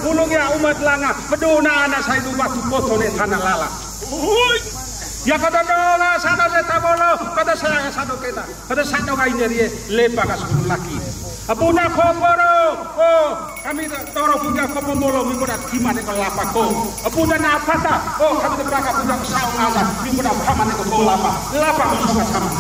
pulung ya umat langa meduna anak saya itu batu potone tanah lala. Ya kata dola sana saya tabolo kata saya satu kita kata satu kain dari lepa kasih laki. Apuna koporo, oh kami toro punya kopomolo minggu gimana kalau lapako. Apuna napata, oh kami terbakar punya saung aja minggu gimana kalau lapa sama-sama.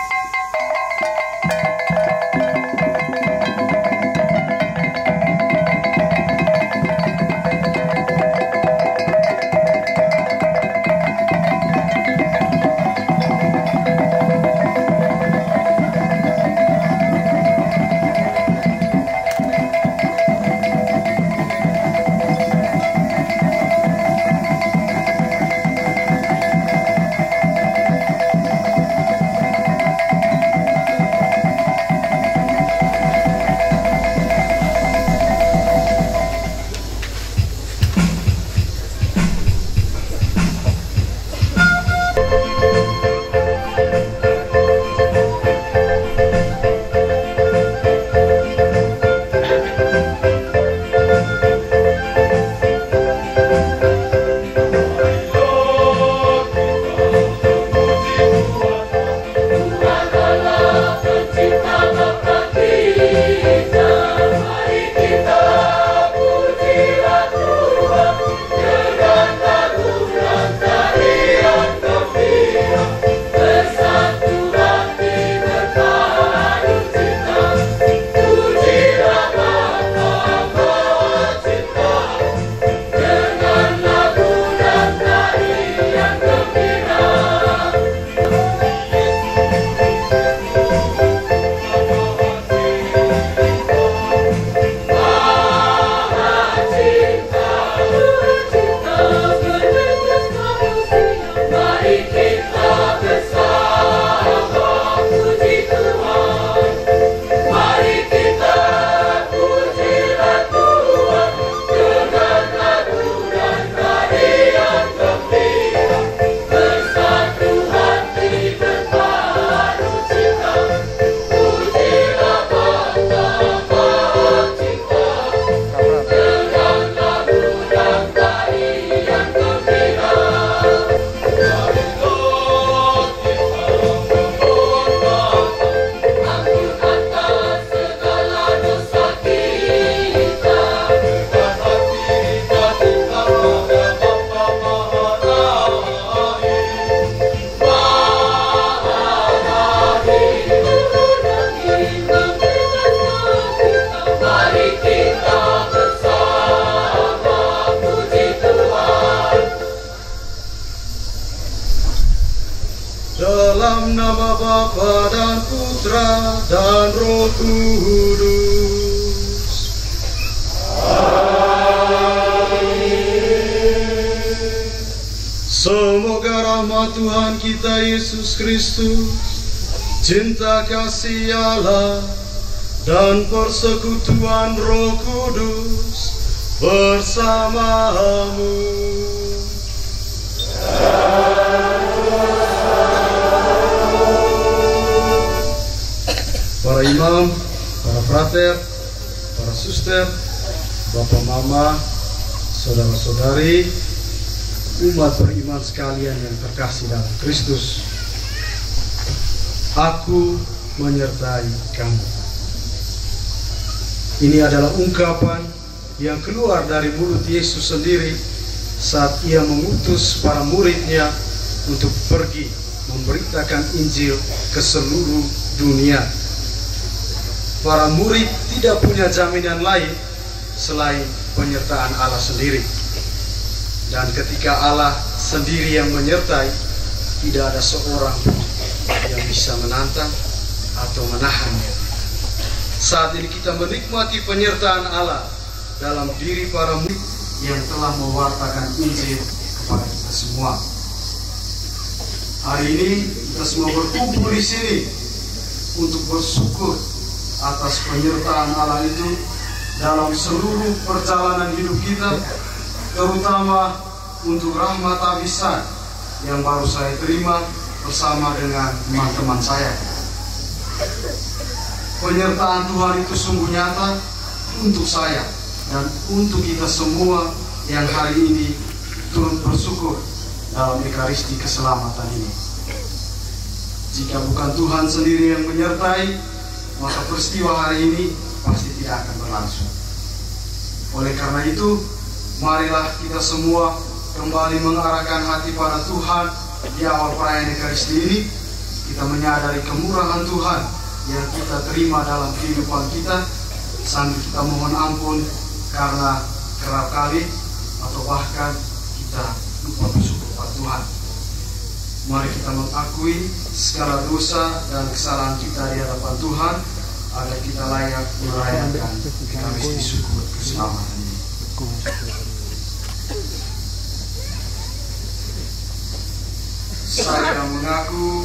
Dalam nama Bapa dan Putra dan Roh Kudus. Amin. Semoga rahmat Tuhan kita Yesus Kristus, cinta kasih Allah, dan persekutuan Roh Kudus bersamamu. Para imam, para frater, para suster, bapak mama, saudara-saudari, umat beriman sekalian yang terkasih dalam Kristus, aku menyertai kamu. Ini adalah ungkapan yang keluar dari mulut Yesus sendiri saat ia mengutus para muridnya untuk pergi memberitakan Injil ke seluruh dunia. Para murid tidak punya jaminan lain selain penyertaan Allah sendiri. Dan ketika Allah sendiri yang menyertai, tidak ada seorang pun yang bisa menantang atau menahannya. Saat ini kita menikmati penyertaan Allah dalam diri para murid yang telah mewartakan Injil kepada kita semua. Hari ini kita semua berkumpul di sini untuk bersyukur atas penyertaan Allah itu dalam seluruh perjalanan hidup kita, terutama untuk rahmat abisan yang baru saya terima bersama dengan teman-teman saya. Penyertaan Tuhan itu sungguh nyata untuk saya dan untuk kita semua yang hari ini turut bersyukur dalam Ekaristi keselamatan ini. Jika bukan Tuhan sendiri yang menyertai, maka peristiwa hari ini pasti tidak akan berlangsung. Oleh karena itu, marilah kita semua kembali mengarahkan hati pada Tuhan di awal perayaan Ekaristi ini. Kita menyadari kemurahan Tuhan yang kita terima dalam kehidupan kita, sambil kita mohon ampun karena kerap kali atau bahkan kita lupa bersyukur pada Tuhan. Mari kita mengakui segala dosa dan kesalahan kita di hadapan Tuhan, agar kita layak merayakan Ekaristi syukur keselamatan ini. Saya mengaku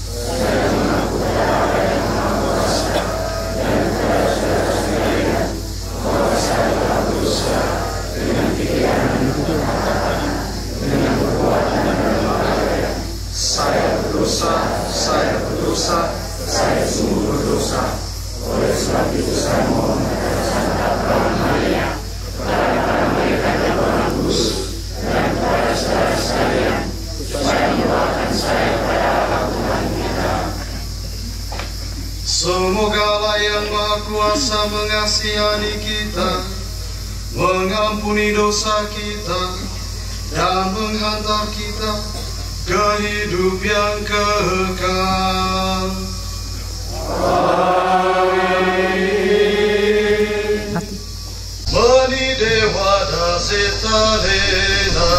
saya berdosa, saya sungguh berdosa. Oleh sebab itu saya mohon kepada Santa Bikira Maria, kepada para malaikat yang berkudus, dan kepada saudara sekalian, supaya mendoakan saya kepada Allah Tuhan kita. Semoga Allah yang Maha Kuasa mengasihani kita, mengampuni dosa kita, dan menghantar kita ke hidup yang kekal. Amin. Mani Dewa da Setalena.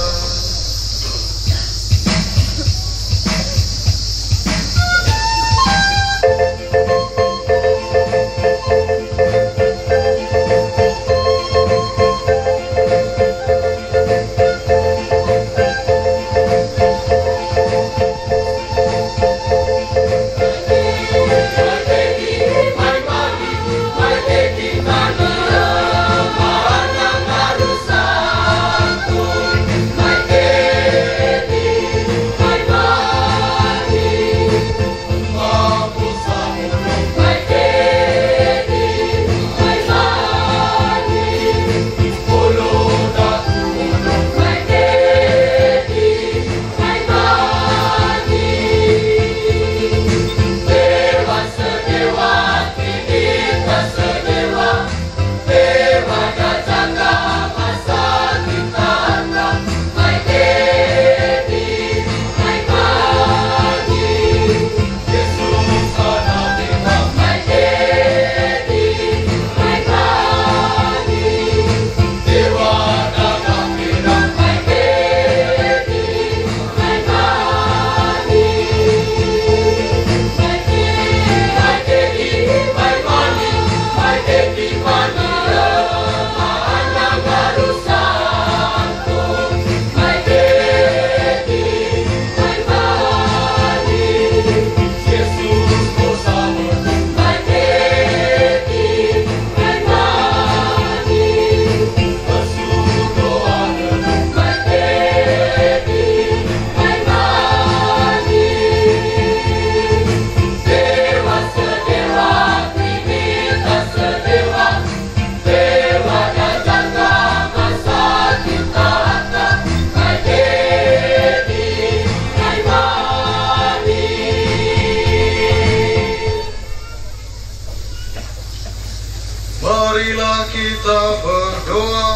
Marilah kita berdoa.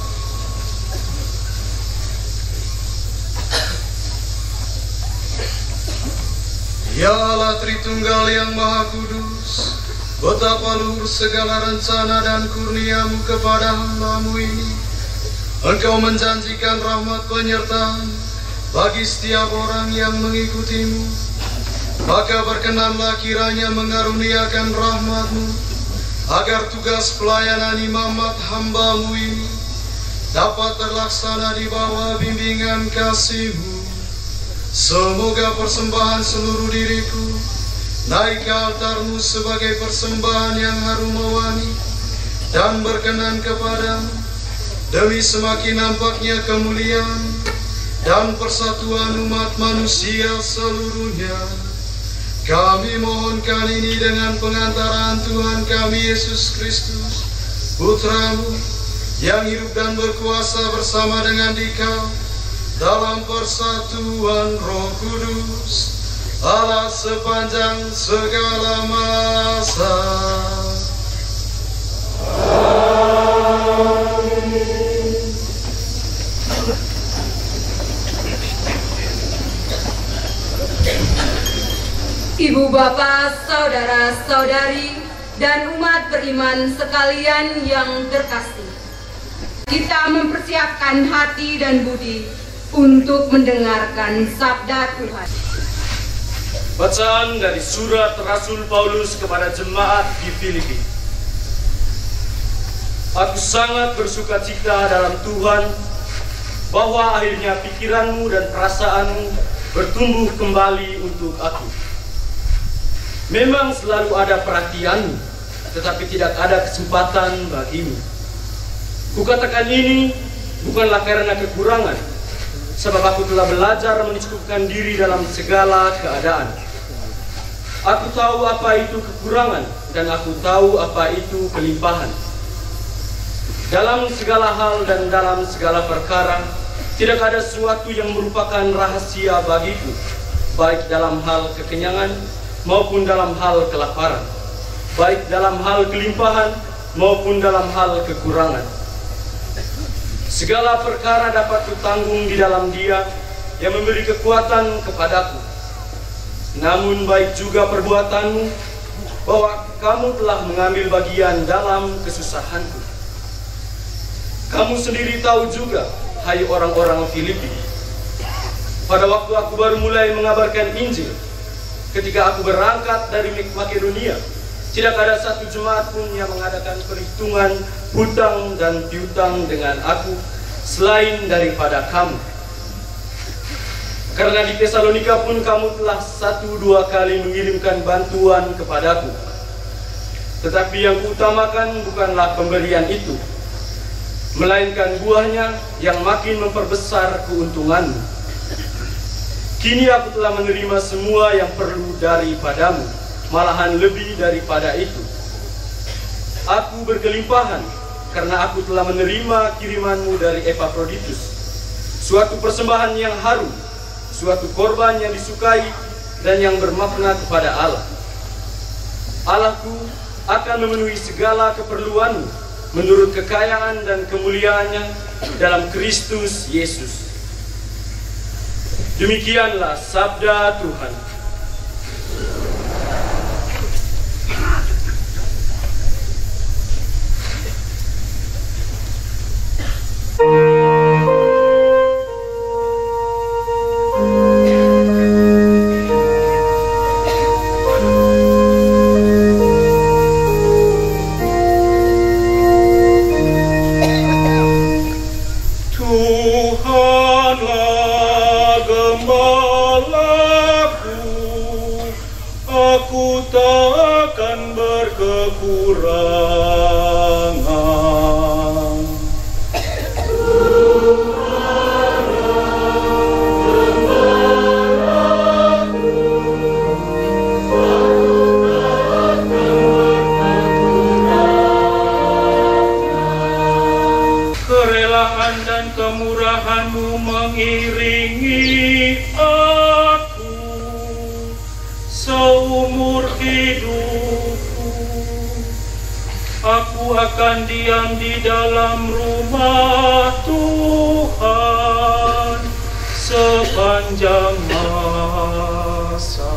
Ya Allah Tritunggal yang Maha Kudus, betapa luhur segala rencana dan kurnia-Mu kepada hamba-Mu ini. Engkau menjanjikan rahmat penyertaan bagi setiap orang yang mengikuti-Mu. Maka berkenanlah kiranya mengaruniakan rahmat-Mu, agar tugas pelayanan imamat hamba-Mu ini dapat terlaksana di bawah bimbingan kasih-Mu. Semoga persembahan seluruh diriku naik ke altar-Mu sebagai persembahan yang harum mawani dan berkenan kepadamu, demi semakin nampaknya kemuliaan dan persatuan umat manusia seluruhnya. Kami mohonkan ini dengan pengantaran Tuhan kami Yesus Kristus, Putra-Mu, yang hidup dan berkuasa bersama dengan Dikau dalam persatuan Roh Kudus, Allah sepanjang segala masa. Ibu bapak, saudara-saudari, dan umat beriman sekalian yang terkasih, kita mempersiapkan hati dan budi untuk mendengarkan sabda Tuhan. Bacaan dari surat Rasul Paulus kepada jemaat di Filipi. Aku sangat bersukacita dalam Tuhan bahwa akhirnya pikiranmu dan perasaanmu bertumbuh kembali untuk aku. Memang selalu ada perhatianmu, tetapi tidak ada kesempatan bagimu. Kukatakan ini bukanlah karena kekurangan, sebab aku telah belajar mencukupkan diri dalam segala keadaan. Aku tahu apa itu kekurangan, dan aku tahu apa itu kelimpahan. Dalam segala hal dan dalam segala perkara, tidak ada sesuatu yang merupakan rahasia bagiku, baik dalam hal kekenyangan maupun dalam hal kelaparan, baik dalam hal kelimpahan maupun dalam hal kekurangan. Segala perkara dapat kutanggung di dalam Dia yang memberi kekuatan kepadaku. Namun baik juga perbuatanmu, bahwa kamu telah mengambil bagian dalam kesusahanku. Kamu sendiri tahu juga, hai orang-orang Filipi, pada waktu aku baru mulai mengabarkan Injil, ketika aku berangkat dari Makedonia, tidak ada satu jemaat pun yang mengadakan perhitungan hutang dan piutang dengan aku selain daripada kamu. Karena di Tesalonika pun kamu telah 1-2 kali mengirimkan bantuan kepadaku. Tetapi yang kuutamakan bukanlah pemberian itu, melainkan buahnya yang makin memperbesar keuntunganmu. Kini aku telah menerima semua yang perlu daripadamu, malahan lebih daripada itu. Aku berkelimpahan karena aku telah menerima kirimanmu dari Epafroditus, suatu persembahan yang harum, suatu korban yang disukai dan yang bermakna kepada Allah. Allahku akan memenuhi segala keperluanmu menurut kekayaan dan kemuliaannya dalam Kristus Yesus. Demikianlah sabda Tuhan. Akan diam di dalam rumah Tuhan sepanjang masa.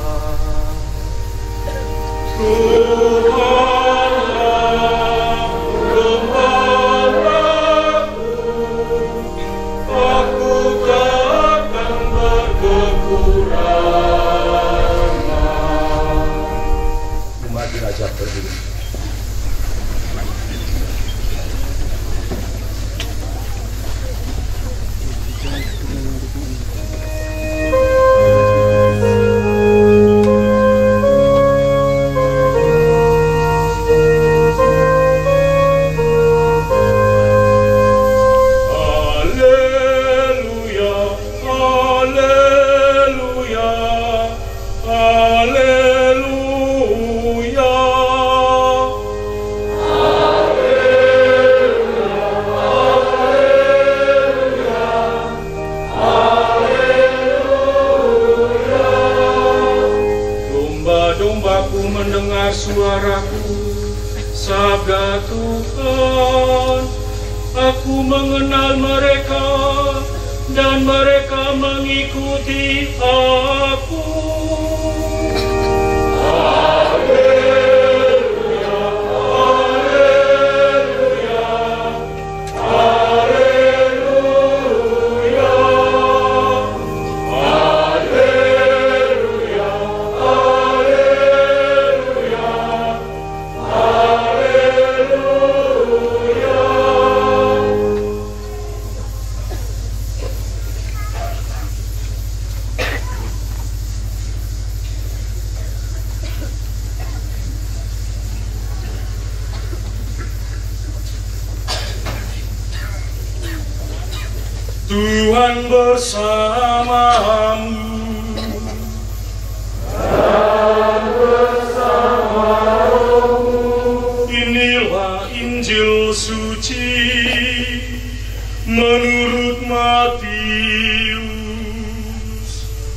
Tuhanlah gembalaku, aku takkan berkekurangan. Umat diajak berdiri. Haleluya. domba-dombaku mendengar suaraku, sabda Tuhan. Aku mengenal mereka, dan mereka mengikuti aku. Haleluya, haleluya, haleluya, haleluya, haleluya, Tuhan bersamamu. Inilah Injil suci menurut Matius.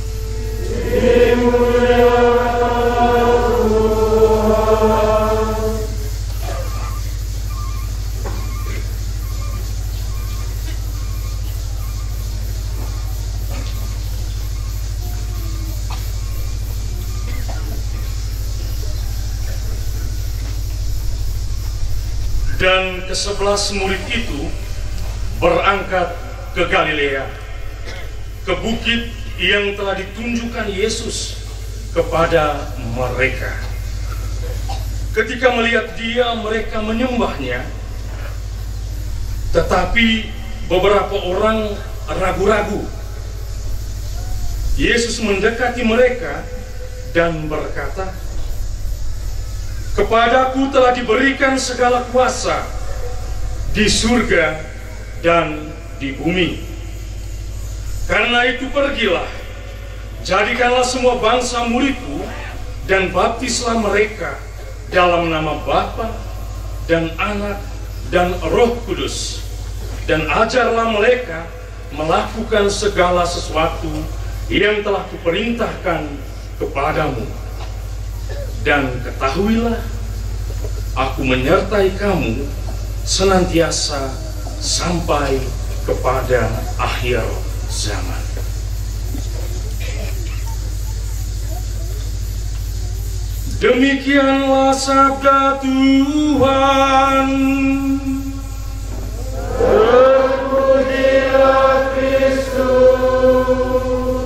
Dan ke-11 murid itu berangkat ke Galilea, ke bukit yang telah ditunjukkan Yesus kepada mereka. Ketika melihat dia, mereka menyembahnya, tetapi beberapa orang ragu-ragu. Yesus mendekati mereka dan berkata, "Kepadaku telah diberikan segala kuasa di surga dan di bumi. Karena itu pergilah, jadikanlah semua bangsa muridku, dan baptislah mereka dalam nama Bapa dan Anak dan Roh Kudus, dan ajarlah mereka melakukan segala sesuatu yang telah kuperintahkan kepadamu. Dan ketahuilah, aku menyertai kamu senantiasa sampai kepada akhir zaman." Demikianlah sabda Tuhan. Terpujilah Kristus.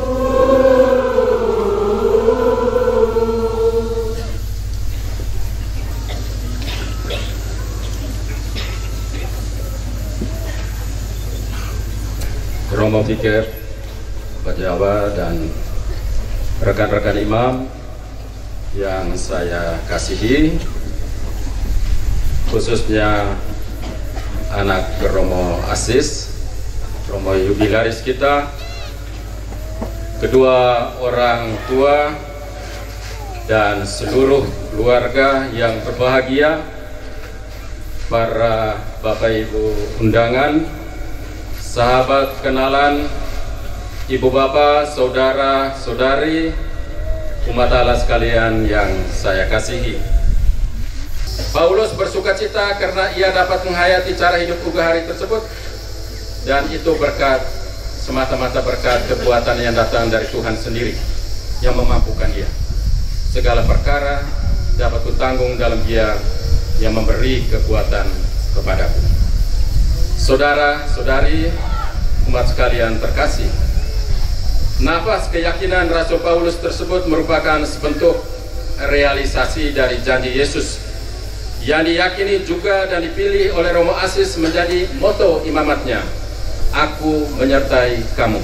Romo Fikir, Pak Jawa, dan rekan-rekan imam yang saya kasihi, khususnya anak Romo Asis, Romo Jubilaris kita, kedua orang tua, dan seluruh keluarga yang berbahagia, para Bapak Ibu undangan, sahabat kenalan, ibu bapak, saudara, saudari, umat Allah sekalian yang saya kasihi. Paulus bersukacita karena ia dapat menghayati cara hidup ugah hari tersebut, dan itu berkat, semata-mata berkat kekuatan yang datang dari Tuhan sendiri yang memampukan dia. Segala perkara dapat kutanggung dalam Dia yang memberi kekuatan kepadaku. Saudara, saudari, umat sekalian terkasih, nafas keyakinan Rasul Paulus tersebut merupakan sebentuk realisasi dari janji Yesus yang diyakini juga dan dipilih oleh Romo Asis menjadi moto imamatnya, "Aku menyertai kamu."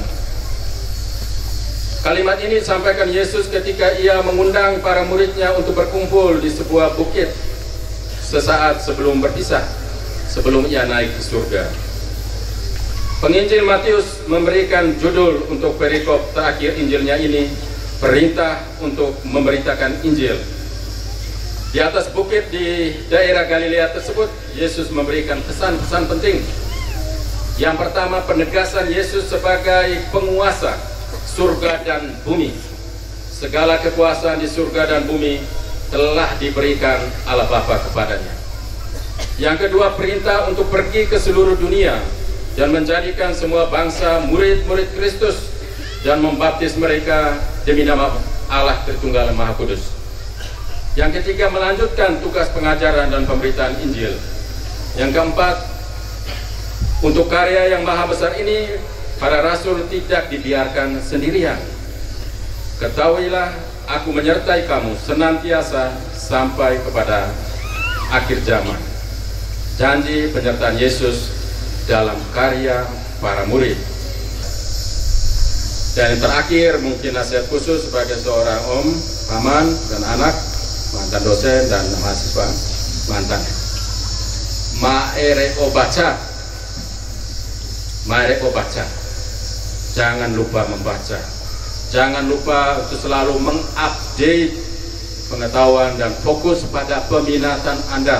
Kalimat ini disampaikan Yesus ketika ia mengundang para muridnya untuk berkumpul di sebuah bukit sesaat sebelum berpisah, sebelum ia naik ke surga. Penginjil Matius memberikan judul untuk perikop terakhir Injilnya ini, "Perintah untuk memberitakan Injil." Di atas bukit di daerah Galilea tersebut, Yesus memberikan pesan-pesan penting. Yang pertama, penegasan Yesus sebagai penguasa surga dan bumi. Segala kekuasaan di surga dan bumi telah diberikan Allah Bapa kepadanya. Yang kedua, perintah untuk pergi ke seluruh dunia dan menjadikan semua bangsa murid-murid Kristus dan membaptis mereka demi nama Allah Tritunggal Maha Kudus. Yang ketiga, melanjutkan tugas pengajaran dan pemberitaan Injil. Yang keempat, untuk karya yang maha besar ini, para rasul tidak dibiarkan sendirian. Ketahuilah, aku menyertai kamu senantiasa sampai kepada akhir zaman. Janji penyertaan Yesus dalam karya para murid. Dan yang terakhir, mungkin nasihat khusus sebagai seorang om, paman, dan anak, mantan dosen dan mahasiswa mantan. Maere obaca, jangan lupa membaca, jangan lupa untuk selalu mengupdate pengetahuan dan fokus pada peminatan Anda.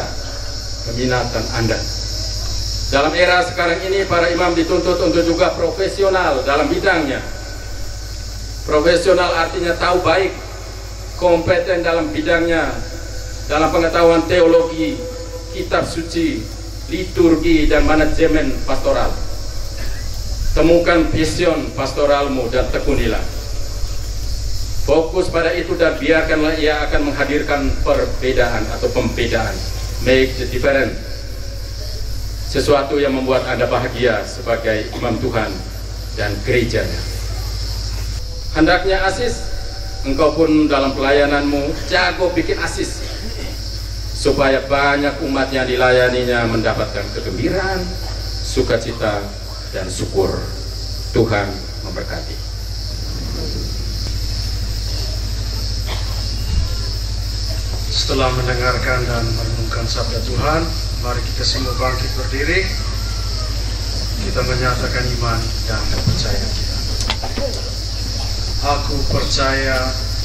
Dalam era sekarang ini, para imam dituntut untuk juga profesional dalam bidangnya. Profesional artinya tahu baik, kompeten dalam bidangnya, dalam pengetahuan teologi, kitab suci, liturgi, dan manajemen pastoral. Temukan vision pastoralmu dan tekunilah. Fokus pada itu dan biarkanlah ia akan menghadirkan perbedaan atau pembedaan. Make the difference. Sesuatu yang membuat Anda bahagia sebagai imam Tuhan dan gerejanya. Hendaknya asis, engkau pun dalam pelayananmu jago bikin asis, supaya banyak umat yang dilayaninya mendapatkan kegembiraan, sukacita, dan syukur. Tuhan memberkati. Setelah mendengarkan dan merenungkan sabda Tuhan, mari kita semua bangkit berdiri. Kita menyatakan iman dan kepercayaan kita. Aku percaya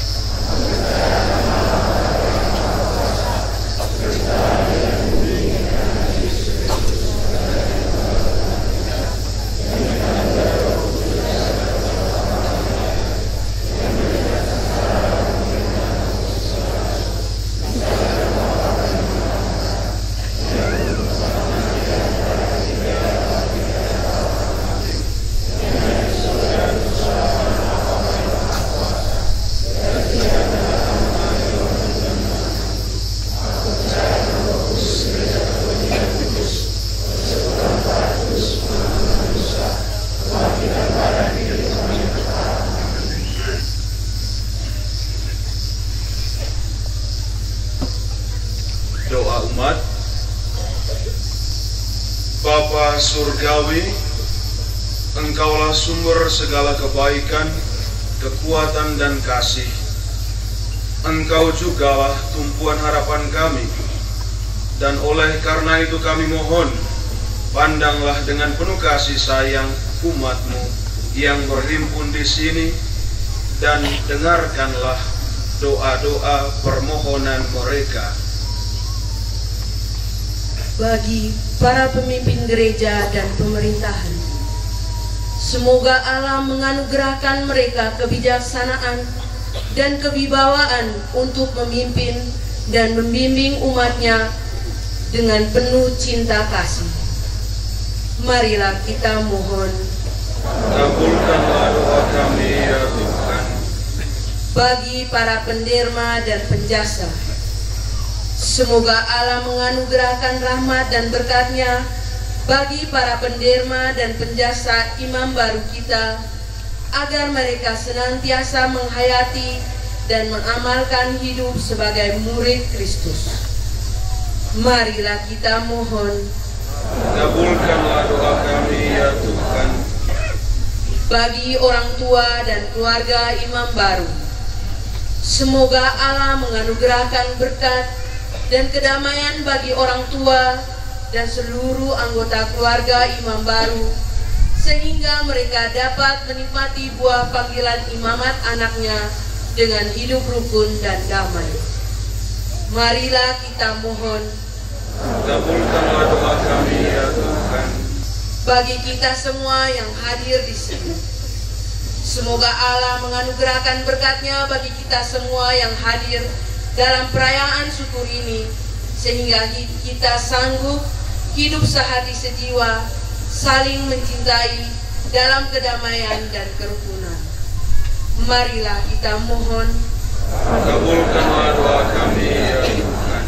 doa umat. Bapa Surgawi, Engkaulah sumber segala kebaikan, kekuatan, dan kasih. Engkau jugalah tumpuan harapan kami, dan oleh karena itu kami mohon, pandanglah dengan penuh kasih sayang umat-Mu yang berhimpun di sini, dan dengarkanlah doa-doa permohonan mereka. Bagi para pemimpin gereja dan pemerintahan, semoga Allah menganugerahkan mereka kebijaksanaan dan kewibawaan untuk memimpin dan membimbing umatnya dengan penuh cinta kasih. Marilah kita mohon. Kabulkanlah doa kami ya Tuhan. Bagi para penderma dan penjasa, semoga Allah menganugerahkan rahmat dan berkat-Nya bagi para penderma dan penjasa imam baru kita, agar mereka senantiasa menghayati dan mengamalkan hidup sebagai murid Kristus. Marilah kita mohon. Kabulkanlah doa kami ya Tuhan. Bagi orang tua dan keluarga imam baru, semoga Allah menganugerahkan berkat dan kedamaian bagi orang tua dan seluruh anggota keluarga imam baru, sehingga mereka dapat menikmati buah panggilan imamat anaknya dengan hidup rukun dan damai. Marilah kita mohon. Kabulkanlah doa kami ya Tuhan. Bagi kita semua yang hadir di sini, semoga Allah menganugerahkan berkat-Nya bagi kita semua yang hadir dalam perayaan syukur ini, sehingga kita sanggup hidup sehati sejiwa, saling mencintai dalam kedamaian dan kerukunan. Marilah kita mohon. Kabulkanlah doa kami ya Tuhan.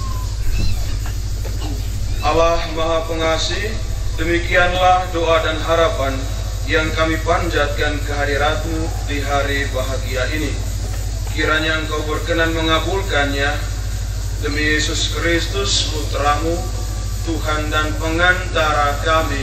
Allah Maha Pengasih, demikianlah doa dan harapan yang kami panjatkan kehadirat-Mu di hari bahagia ini. Kiranya Engkau berkenan mengabulkannya demi Yesus Kristus, Putra-Mu, Tuhan dan pengantara kami.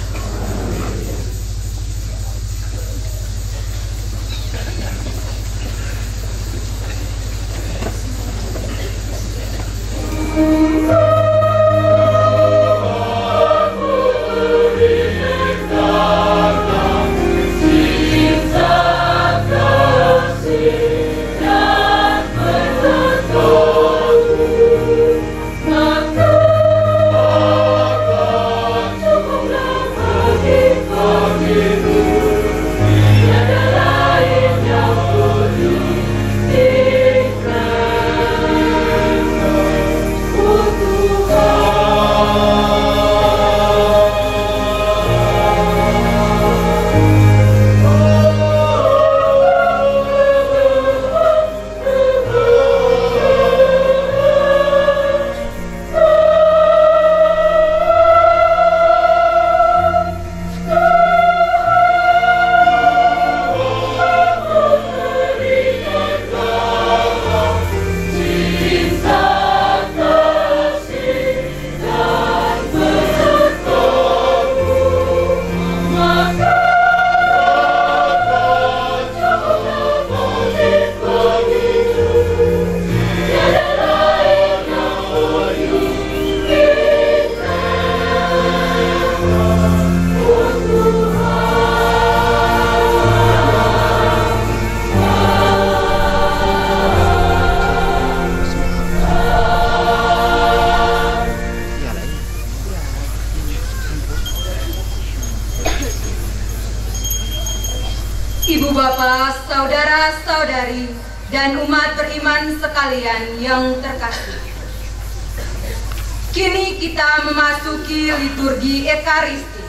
Ibu bapak, saudara-saudari, dan umat beriman sekalian yang terkasih. Kini kita memasuki liturgi Ekaristi.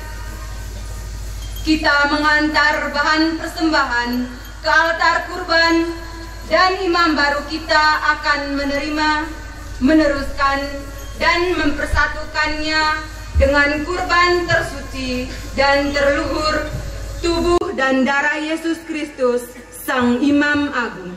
Kita mengantar bahan persembahan ke altar kurban, dan imam baru kita akan menerima, meneruskan, dan mempersatukannya dengan kurban tersuci dan terluhur tubuh dan darah Yesus Kristus, Sang Imam Agung.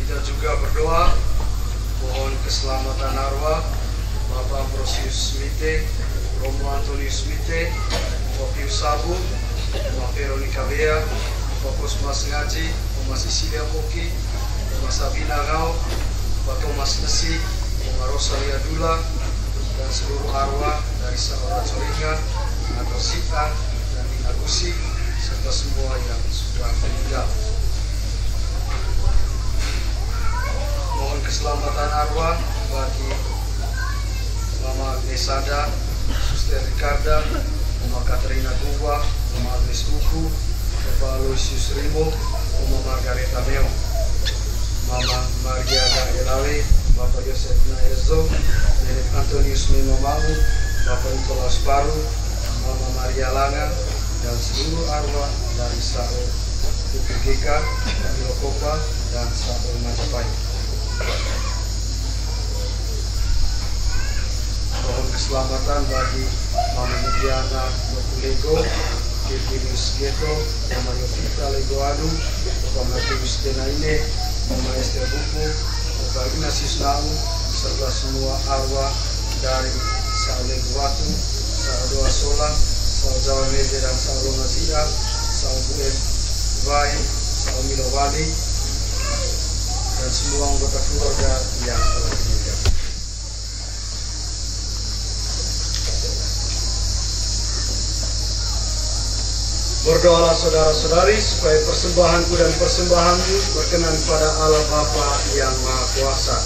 Kita juga berdoa mohon keselamatan arwah Bapak Ambrosius Smite, Romo Antonius Smite, Bapak Pius Sabu, Bapak Veronica Bea, Bapak Kosmas Ngaji, Bapak Sisilia Poki, Bapak Sabina Ngau, Bapak Thomas Nesi, Bapak Rosalia Dula, dan seluruh arwah dari sahabat Soringa, atau Sita, dan Inagusi, serta semua yang sudah meninggal. Mohon keselamatan arwah bagi Mama Agnesada, Suster Ricarda, Mama Katerina Gumba, Mama Agnes Buku, Bapak Aloysius Rimo, Mama Margareta Meo, Mama Maria Gaelale, Bapak Yosef Naezo, Nenek Antonius Memamu, Bapak Nikolaus Baru, Mama Maria Langa, dan seluruh arwah dari Sao UPGK, Kamilo Kopa, dan Sao Majapahit. Mohon keselamatan bagi Mama Mudiana Nopulego, Virginius Geto, Mama Yovita Lego Adu, Bapak Matius Denaine, Mama Esther Buku, Bapak Ignatius Nau, serta semua arwah dari Sao Leguatu, Sao Doa Sola, Sao Jawa Media dan Sao Lomazia, Sao Buen Vai, Sao Milowali, dan semua anggota keluarga yang telah meninggal. Berdoalah saudara-saudari supaya persembahanku dan persembahanmu berkenan kepada Allah Bapa yang Maha Kuasa.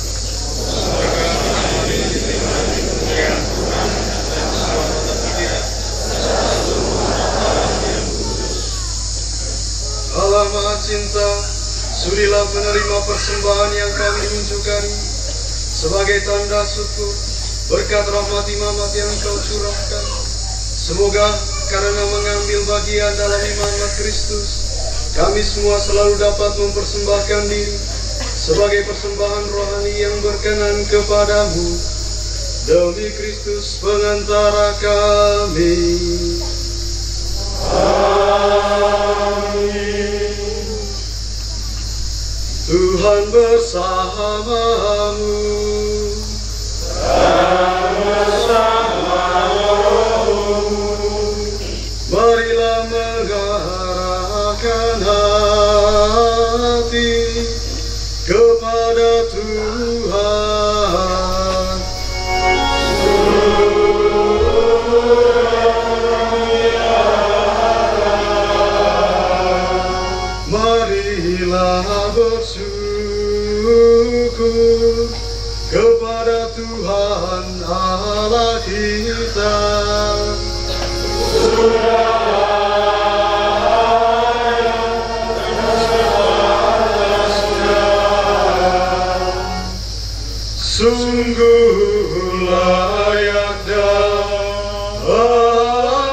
Allah Maha Cinta, sudilah menerima persembahan yang kami unjukkan sebagai tanda syukur berkat rahmat imamat yang Kau curahkan. Semoga karena mengambil bagian dalam imamat Kristus, kami semua selalu dapat mempersembahkan diri sebagai persembahan rohani yang berkenan kepadamu demi Kristus pengantara kami. Amin. Tuhan bersamamu. Marilah mengarahkan hati kepada Tuhan. Marilah bersyukur kepada Tuhan Allah kita. Sungguh layak dan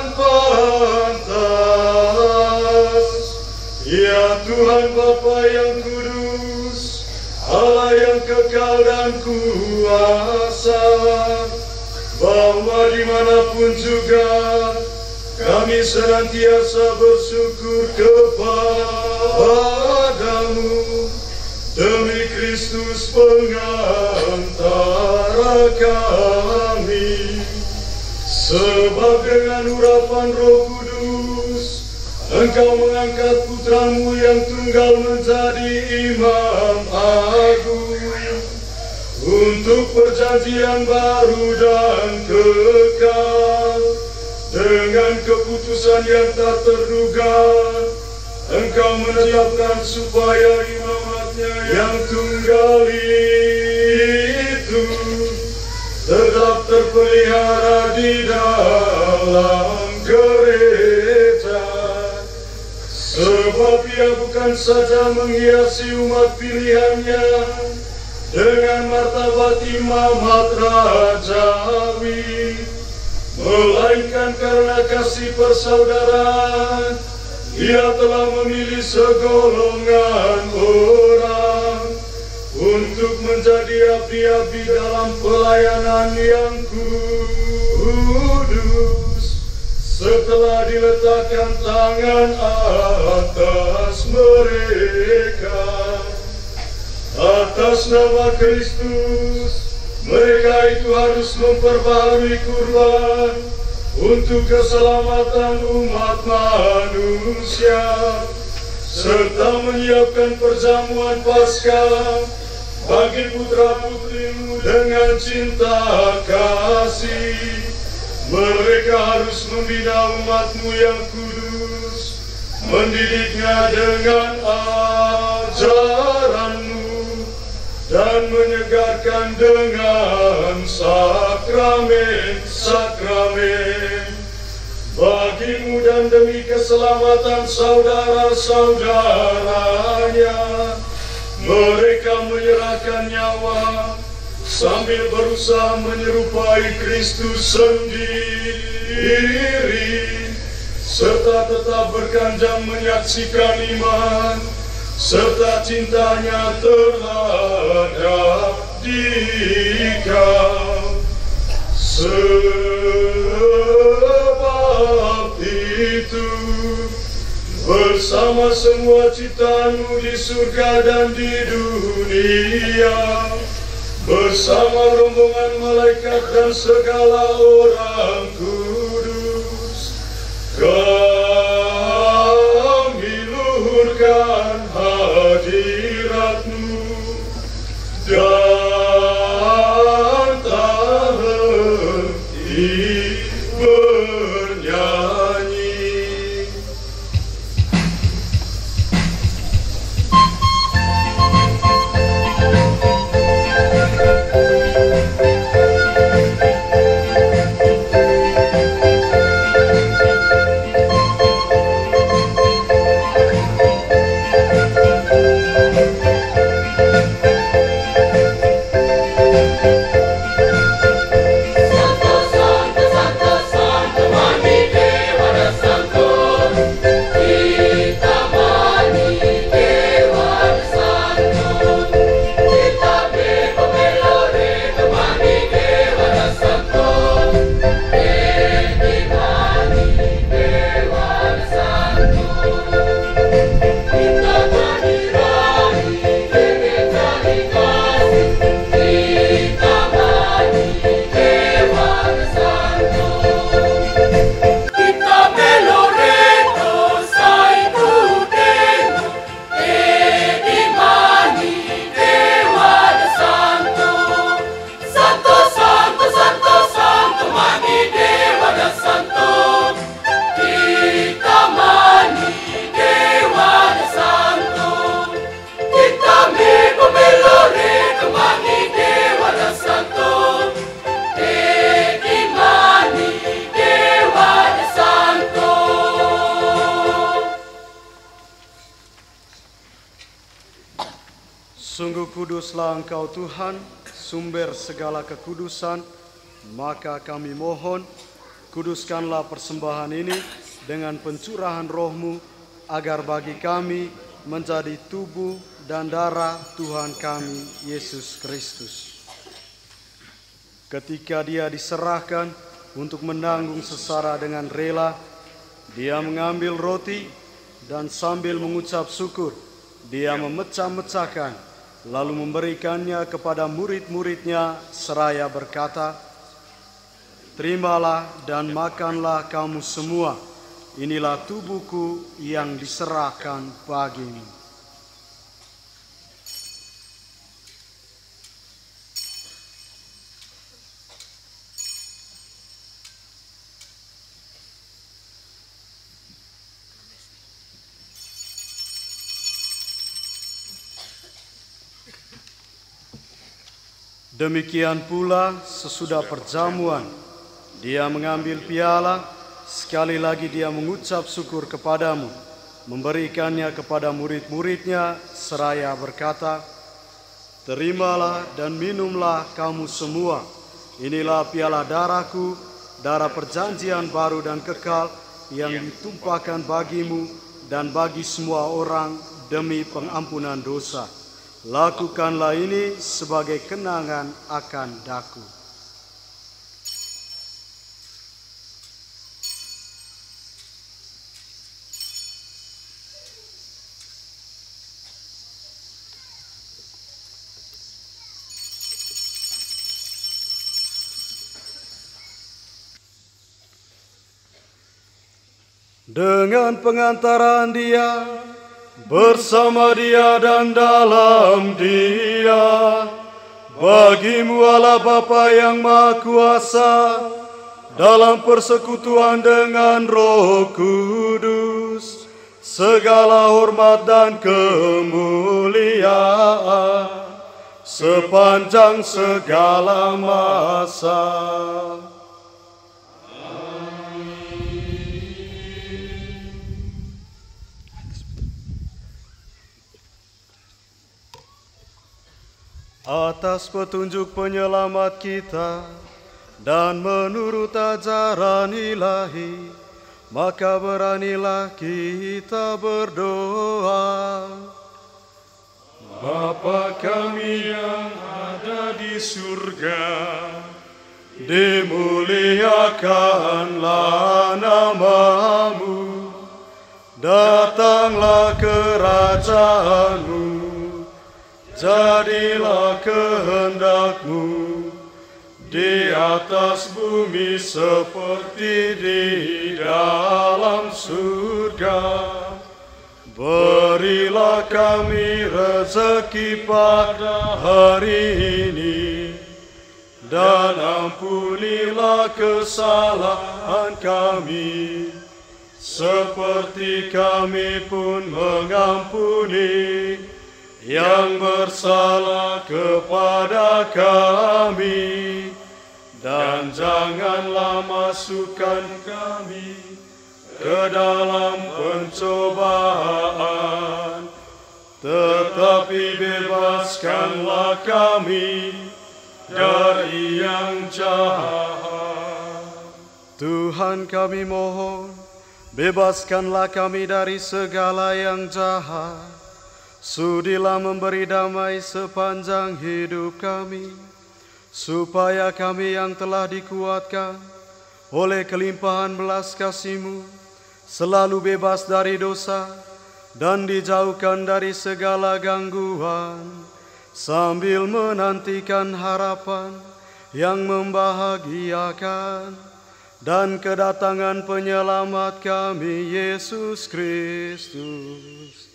pantas, ya Tuhan Bapa yang kudus, Allah yang kekal dan kuasa, bahwa dimanapun juga kami senantiasa bersyukur kepadamu demi Kristus pengantara kami. Sebab dengan urapan Roh Kudus Engkau mengangkat putramu yang tunggal menjadi Imam Agung untuk perjanjian baru dan kekal. Dengan keputusan yang tak terduga, Engkau menetapkan supaya imamatnya yang tunggal itu tetap terpelihara di dalam gereja. Sebab Ia bukan saja menghiasi umat pilihannya dengan martabat imamat rajawi, melainkan karena kasih persaudaraan Ia telah memilih segolongan orang untuk menjadi abdi-abdi dalam pelayanan yang kudus, setelah diletakkan tangan atas mereka. Atas nama Kristus, mereka itu harus memperbaharui kurban untuk keselamatan umat manusia, serta menyiapkan perjamuan Paskah bagi putra-putrimu dengan cinta kasih. Mereka harus membina umatmu yang kudus, mendidiknya dengan ajaranmu, dan menyegarkan dengan sakramen-sakramen. Bagimu dan demi keselamatan saudara-saudaranya, mereka menyerahkan nyawa sambil berusaha menyerupai Kristus sendiri, serta tetap berkanjang menyaksikan iman serta cintanya terhadap Dikau. Sebab itu, bersama semua ciptaanmu di surga dan di dunia, bersama rombongan malaikat dan segala orang kudus, kami luhurkan hadiratmu dan tak henti bernyanyi. Sungguh kuduslah Engkau Tuhan, sumber segala kekudusan, maka kami mohon, kuduskanlah persembahan ini dengan pencurahan roh-Mu, agar bagi kami menjadi tubuh dan darah Tuhan kami, Yesus Kristus. Ketika Dia diserahkan untuk menanggung sesara dengan rela, Dia mengambil roti dan sambil mengucap syukur, Dia memecah-mecahkan, lalu memberikannya kepada murid-muridnya seraya berkata, "Terimalah dan makanlah kamu semua, inilah tubuhku yang diserahkan bagimu." Demikian pula sesudah perjamuan, Dia mengambil piala, sekali lagi Dia mengucap syukur kepadamu, memberikannya kepada murid-muridnya seraya berkata, "Terimalah dan minumlah kamu semua, inilah piala darahku, darah perjanjian baru dan kekal yang ditumpahkan bagimu dan bagi semua orang demi pengampunan dosa. Lakukanlah ini sebagai kenangan akan daku." dengan pengantaran Dia, bersama Dia dan dalam Dia, bagimu Allah Bapa yang Maha Kuasa, dalam persekutuan dengan Roh Kudus, segala hormat dan kemuliaan sepanjang segala masa. Atas petunjuk penyelamat kita dan menurut ajaran ilahi, maka beranilah kita berdoa. Bapa kami yang ada di surga, dimuliakanlah nama-Mu, datanglah kerajaan-Mu, jadilah kehendak-Mu di atas bumi seperti di dalam surga. Berilah kami rezeki pada hari ini, dan ampunilah kesalahan kami, seperti kami pun mengampuni yang bersalah kepada kami. Dan janganlah masukkan kami ke dalam pencobaan, tetapi bebaskanlah kami dari yang jahat. Tuhan kami mohon, bebaskanlah kami dari segala yang jahat. Sudilah memberi damai sepanjang hidup kami, supaya kami yang telah dikuatkan oleh kelimpahan belas kasih-Mu selalu bebas dari dosa dan dijauhkan dari segala gangguan, sambil menantikan harapan yang membahagiakan dan kedatangan penyelamat kami, Yesus Kristus.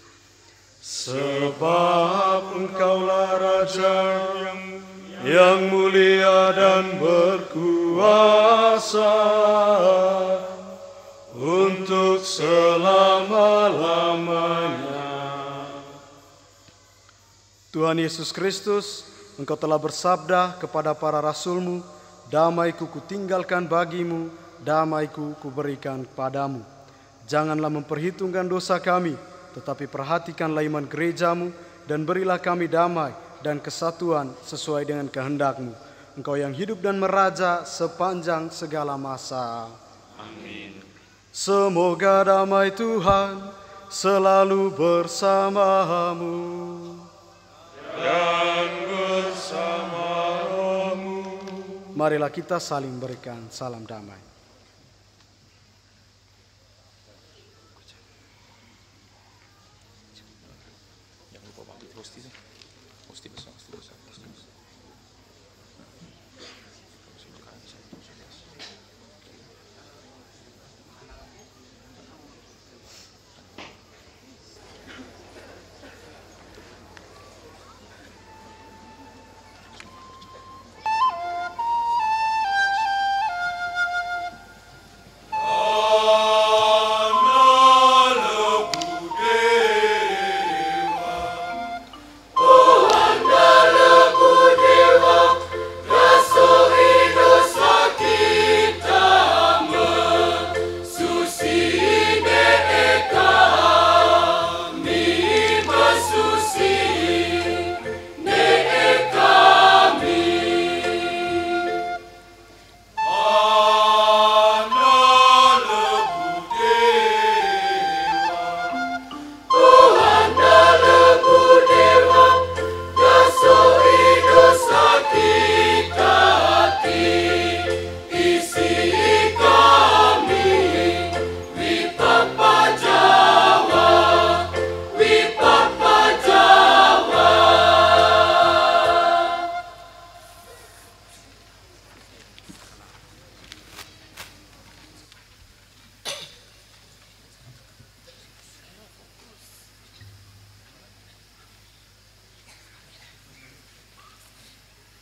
Sebab Engkaulah Raja yang mulia dan berkuasa untuk selama-lamanya. Tuhan Yesus Kristus, Engkau telah bersabda kepada para rasul-Mu, damai-Ku kutinggalkan bagimu, damai-Ku kuberikan kepadamu. Janganlah memperhitungkan dosa kami, tetapi perhatikanlah iman gereja-Mu, dan berilah kami damai dan kesatuan sesuai dengan kehendak-Mu. Engkau yang hidup dan meraja sepanjang segala masa. Amin. Semoga damai Tuhan selalu bersamamu Dan bersamamu. Marilah kita saling berikan salam damai.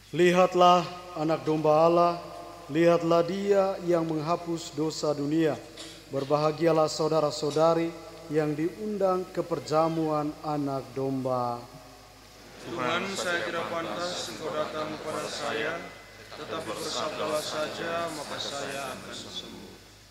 Lihatlah anak domba Allah, lihatlah Dia yang menghapus dosa dunia. Berbahagialah saudara-saudari yang diundang ke perjamuan anak domba. Tuhan, saya tidak pantas Engkau datang kepada saya, tetapi bersabdalah saja, maka saya akan sembuh.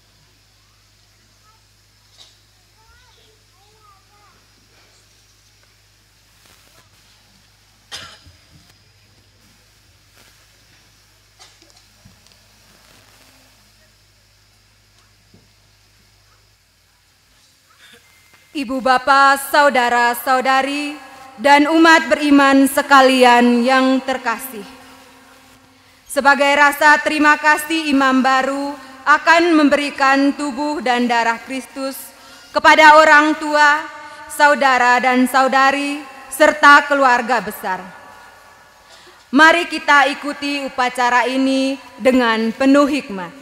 Ibu bapak, saudara-saudari, dan umat beriman sekalian yang terkasih. Sebagai rasa terima kasih imam baru akan memberikan tubuh dan darah Kristus kepada orang tua, saudara dan saudari, serta keluarga besar. Mari kita ikuti upacara ini dengan penuh hikmat.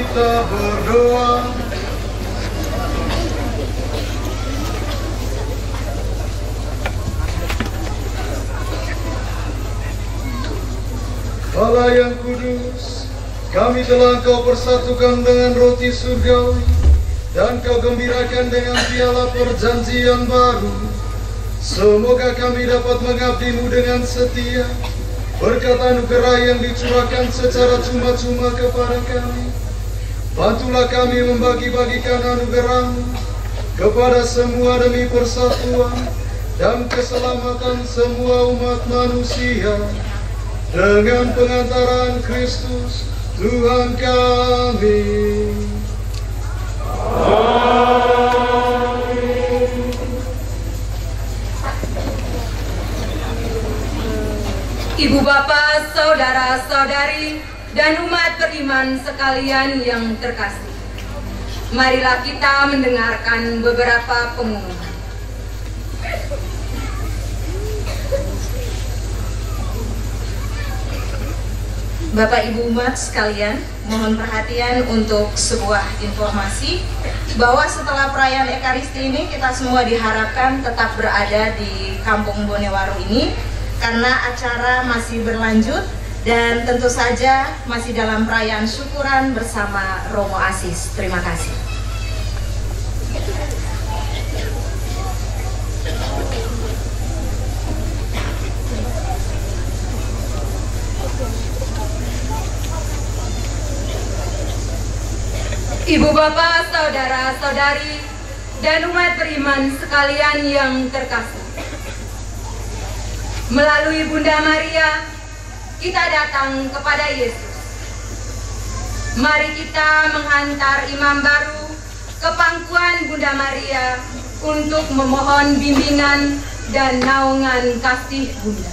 kita berdoa. Allah yang kudus, kami telah Engkau persatukan dengan roti surgawi, dan Kau gembirakan dengan piala perjanjian baru. Semoga kami dapat mengabdi-Mu dengan setia, berkat anugerah yang dicurahkan secara cuma-cuma kepada kami. Bantulah kami membagi-bagikan anugerah-Mu kepada semua demi persatuan dan keselamatan semua umat manusia. Dengan pengantaran Kristus Tuhan kami. Amin. Ibu bapa, saudara-saudari, dan umat beriman sekalian yang terkasih, marilah kita mendengarkan beberapa pengumuman. Bapak Ibu umat sekalian, mohon perhatian untuk sebuah informasi bahwa setelah perayaan Ekaristi ini kita semua diharapkan tetap berada di Kampung Bonewaru ini karena acara masih berlanjut dan tentu saja masih dalam perayaan syukuran bersama Romo Asis. Terima kasih. Ibu bapak, saudara-saudari, dan umat beriman sekalian yang terkasih, melalui Bunda Maria, kita datang kepada Yesus. Mari kita menghantar imam baru ke pangkuan Bunda Maria untuk memohon bimbingan dan naungan kasih Bunda.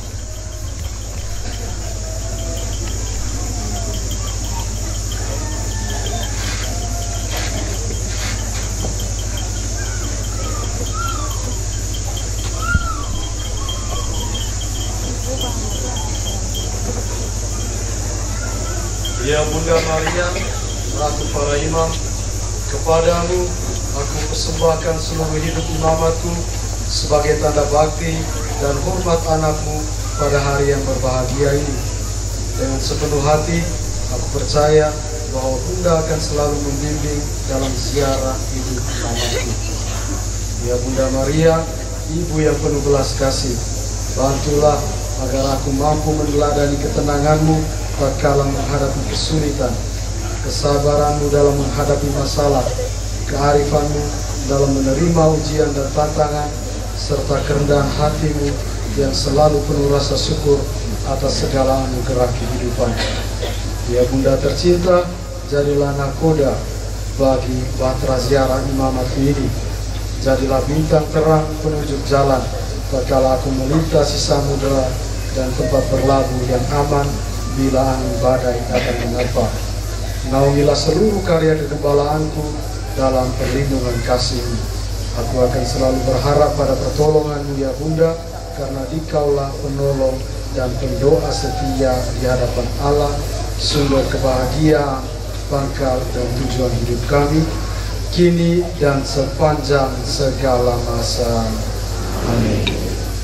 Ya Bunda Maria, Ratu para imam, kepadamu aku persembahkan seluruh hidup imamatku sebagai tanda bakti dan hormat anakmu pada hari yang berbahagia ini. Dengan sepenuh hati, aku percaya bahwa Bunda akan selalu membimbing dalam ziarah hidup imamatku. Ya Bunda Maria, Ibu yang penuh belas kasih, bantulah agar aku mampu meneladani ketenanganmu tatkala menghadapi kesulitan, kesabaranmu dalam menghadapi masalah, kearifanmu dalam menerima ujian dan tantangan, serta kerendahan hatimu yang selalu penuh rasa syukur atas segala anugerah kehidupan. Ya Bunda tercinta, jadilah nakoda bagi bahtera ziarah imamat ini. Jadilah bintang terang penunjuk jalan tatkala aku melintasi samudera dan tempat berlabuh yang aman bila angin badai datang menerpa. Naungilah seluruh karya kegembalaanku dalam perlindungan kasih-Mu. Aku akan selalu berharap pada pertolongan-Mu ya Bunda, karena Dikaulah penolong dan pendoa setia di hadapan Allah, sumber kebahagiaan, pangkal dan tujuan hidup kami, kini dan sepanjang segala masa. Amin.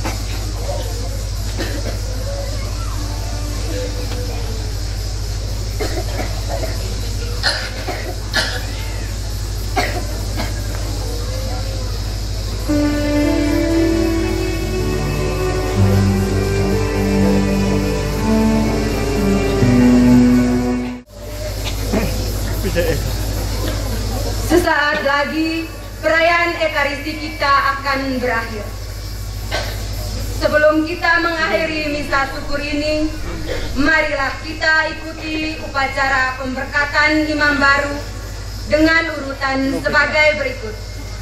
Sesaat lagi perayaan Ekaristi kita akan berakhir. Sebelum kita mengakhiri misa syukur ini, marilah kita ikuti upacara pemberkatan imam baru dengan urutan sebagai berikut.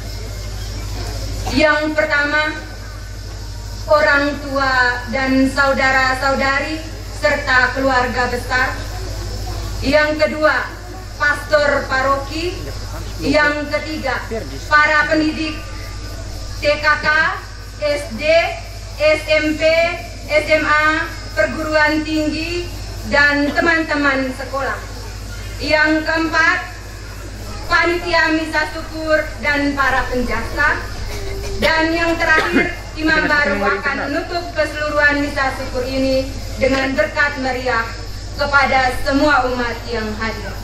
Yang pertama, orang tua dan saudara-saudari serta keluarga besar. Yang kedua, pastor paroki. Yang ketiga, para pendidik TKK, SD, SMP, SMA, perguruan tinggi, dan teman-teman sekolah. Yang keempat, panitia misa syukur dan para penjasa. Dan yang terakhir, imam baru akan menutup keseluruhan misa syukur ini dengan berkat meriah kepada semua umat yang hadir.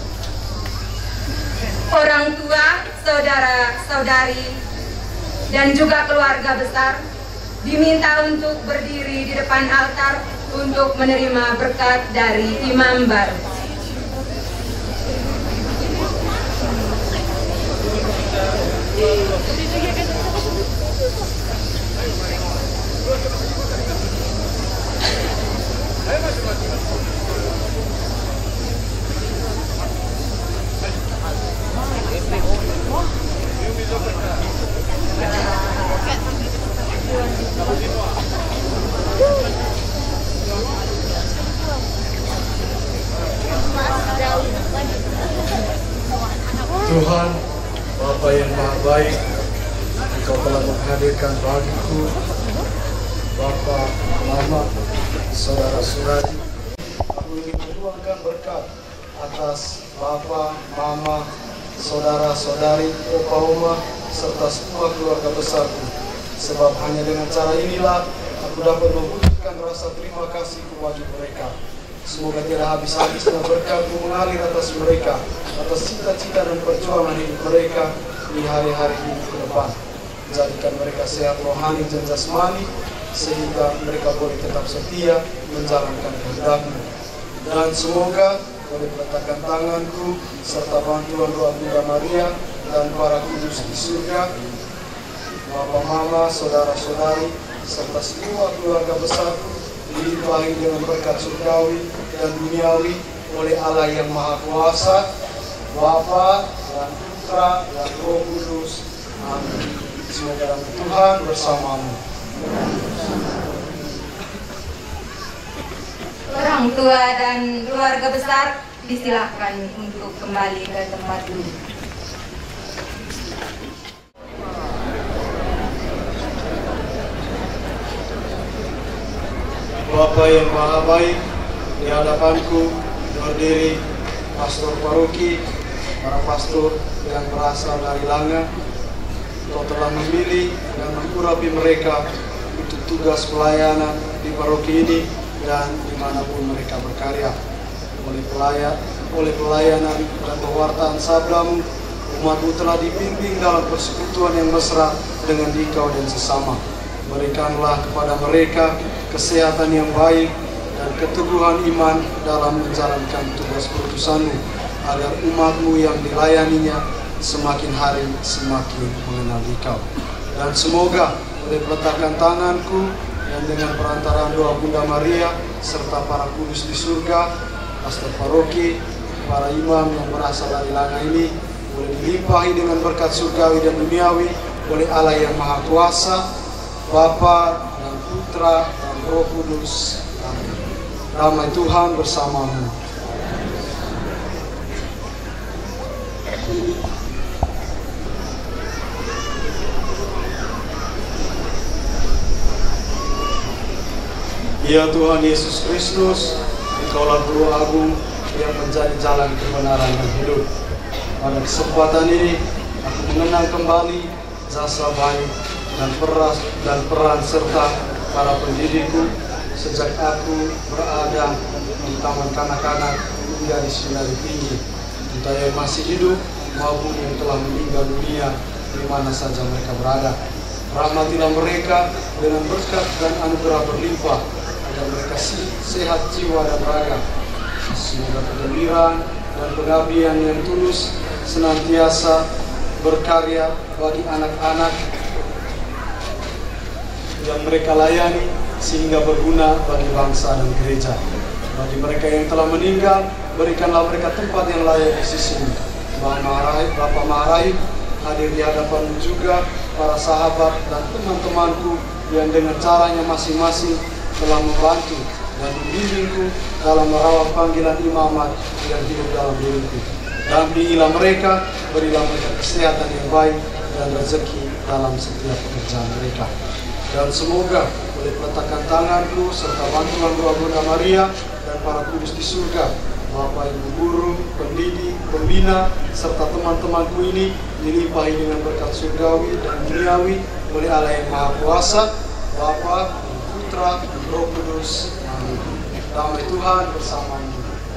Orang tua, saudara-saudari, dan juga keluarga besar diminta untuk berdiri di depan altar untuk menerima berkat dari imam baru. Tuhan, Bapa yang Maha Baik, Engkau telah menghadirkan bagiku Bapa, Mama, saudara-saudari. Aku ingin menuangkan berkat atas Bapa, Mama, saudara-saudari, opa, oma, serta semua keluarga besarku. Sebab hanya dengan cara inilah aku dapat mewujudkan rasa terima kasih kepada mereka. Semoga tidak habis-habisnya berkat-Mu mengalir atas mereka, atas cita-cita dan perjuangan hidup mereka di hari-hari hidup ke depan. Jadikan mereka sehat rohani dan jasmani, sehingga mereka boleh tetap setia menjalankan kehendak-Mu. Dan semoga boleh meletakkan tanganku serta bantuan doa Bunda Maria dan para kudus di surga, Bapak, Mama, saudara-saudari, serta semua keluarga besarku dilimpahi dengan berkat surgawi dan duniawi oleh Allah yang Maha Kuasa, Bapa dan Putra dan Roh Kudus. Amin. Semoga damai Tuhan bersamamu. Orang tua dan keluarga besar disilahkan untuk kembali ke tempat duduk. Bapa yang Maha Baik, di hadapanku berdiri pastor paroki, para pastor yang berasal dari Langa. Kau telah memilih dan mengurapi mereka untuk tugas pelayanan di paroki ini dan dimanapun mereka berkarya. Oleh pelayanan dan pewartaan sabda-Mu, umat-Mu telah dibimbing dalam persekutuan yang mesra dengan Dikau dan sesama. Berikanlah kepada mereka kesehatan yang baik dan keteguhan iman dalam menjalankan tugas perutusan-Mu, agar umat-Mu yang dilayaninya semakin hari semakin mengenal Dikau. Dan semoga oleh peletakan tanganku dan dengan perantaraan doa Bunda Maria serta para kudus di surga, pastor paroki, para imam yang berasal dari Langa ini boleh dilimpahi dengan berkat surgawi dan duniawi oleh Allah yang Maha Kuasa, Bapa dan Putra dan Roh Kudus. Amin. Damai Tuhan bersamamu. Ya Tuhan Yesus Kristus, Engkaulah Guru Agung yang menjadi jalan kebenaran dan hidup. Pada kesempatan ini, aku mengenang kembali jasa baik dan peran serta para pendidikku sejak aku berada di taman kanak-kanak hingga di Seminari Tinggi, entah yang masih hidup maupun yang telah meninggal dunia di mana saja mereka berada. Rahmatilah mereka dengan berkat dan anugerah berlimpah, agar mereka sehat jiwa dan raga. Semoga kegembiraan dan pengabdian yang tulus senantiasa berkarya bagi anak-anak yang mereka layani, sehingga berguna bagi bangsa dan gereja. Bagi mereka yang telah meninggal, berikanlah mereka tempat yang layak di sisi-Mu. Bapak Maharaib hadir di hadapan juga para sahabat dan teman-temanku yang dengan caranya masing-masing telah membantu dan membimbingku dalam merawat panggilan imamat yang hidup dalam diriku. Dampingilah mereka, berilah mereka kesehatan yang baik dan rezeki dalam setiap pekerjaan mereka. Dan semoga oleh peletakan tanganku serta bantuan doa Bunda Maria dan para kudus di surga, Bapak Ibu guru, pendidik, pembina, serta teman-temanku ini dilimpahi dengan berkat surgawi dan duniawi oleh Allah yang Maha Kuasa, Bapa, Putra, dan Roh Kudus. Amin. Damai Tuhan bersamamu.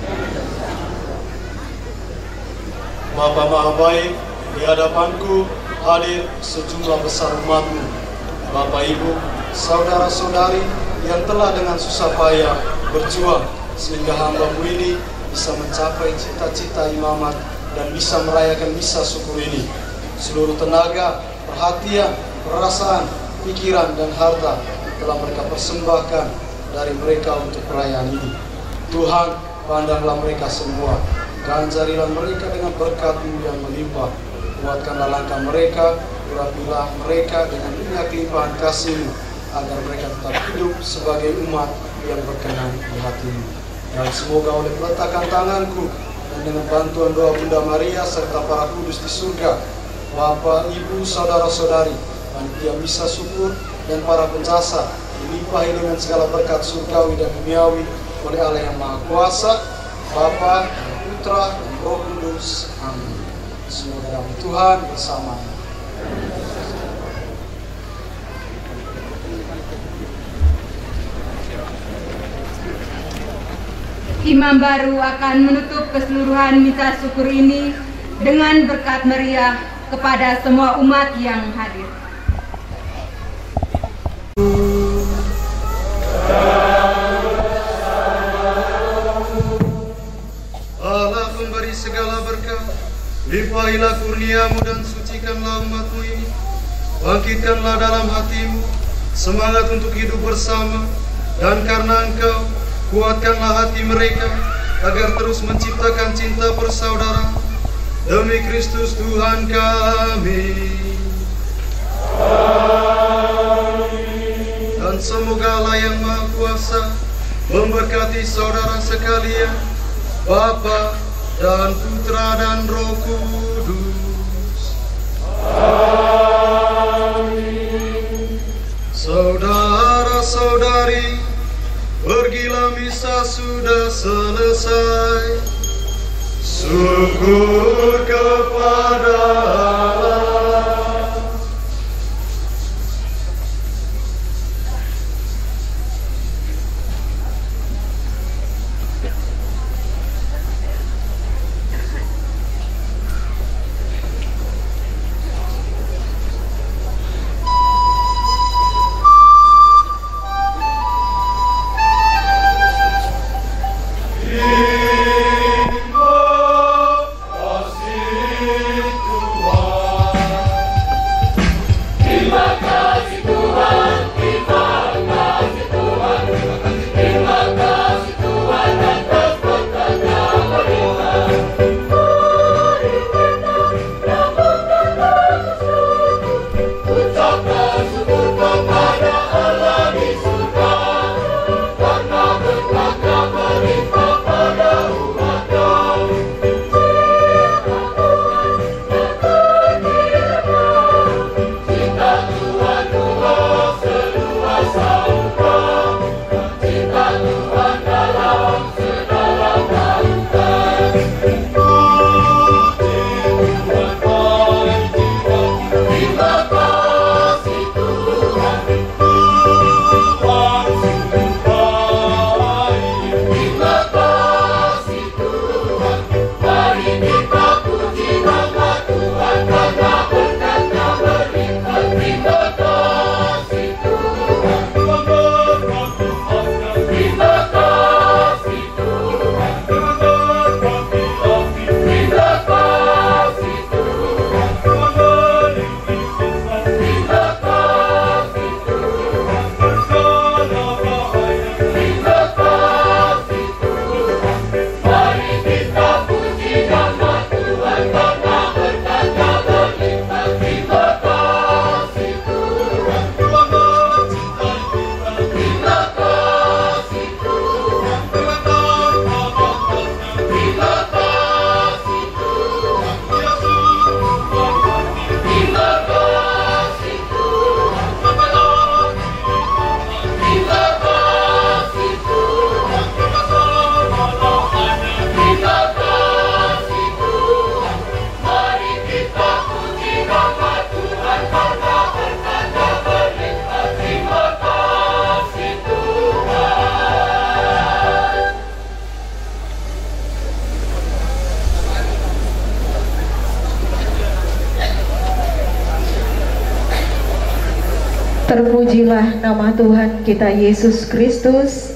Bapa Maha Baik, di hadapanku hadir sejumlah besar umatmu, Bapak Ibu, saudara-saudari yang telah dengan susah payah berjuang sehingga hamba-Mu ini bisa mencapai cita-cita imamat dan bisa merayakan misa syukur ini. Seluruh tenaga, perhatian, perasaan, pikiran, dan harta telah mereka persembahkan dari mereka untuk perayaan ini. Tuhan, pandanglah mereka semua, ganjarilah mereka dengan berkat-Mu yang melimpah. Kuatkanlah langkah mereka, urapilah mereka dengan minyak limpahan kasih-Mu, agar mereka tetap hidup sebagai umat yang berkenan di hati-Mu. Dan semoga oleh peletakan tanganku dan dengan bantuan doa Bunda Maria serta para kudus di surga, Bapak, Ibu, saudara-saudari, panitia misa syukur dan para penjasa dilimpahi dengan segala berkat surgawi dan duniawi oleh Allah yang Maha Kuasa, Bapa, Putra, dan Roh Kudus. Amin. Semoga damai Tuhan bersama-Mu. Imam baru akan menutup keseluruhan misa syukur ini dengan berkat meriah kepada semua umat yang hadir. Allah pemberi segala berkat, limpahilah kurnia-Mu dan sucikanlah umat-Mu ini. Bangkitkanlah dalam hati-Mu semangat untuk hidup bersama, dan karena Engkau, kuatkanlah hati mereka agar terus menciptakan cinta persaudaraan demi Kristus Tuhan kami. Amin. Dan semoga Allah yang Maha Kuasa memberkati saudara sekalian, Bapa dan Putra dan Roh Kudus. Amin. Saudara-saudari, pergilah misa sudah selesai. Syukur kepada Allah. Terima kasih Tuhan. Terpujilah nama Tuhan kita Yesus Kristus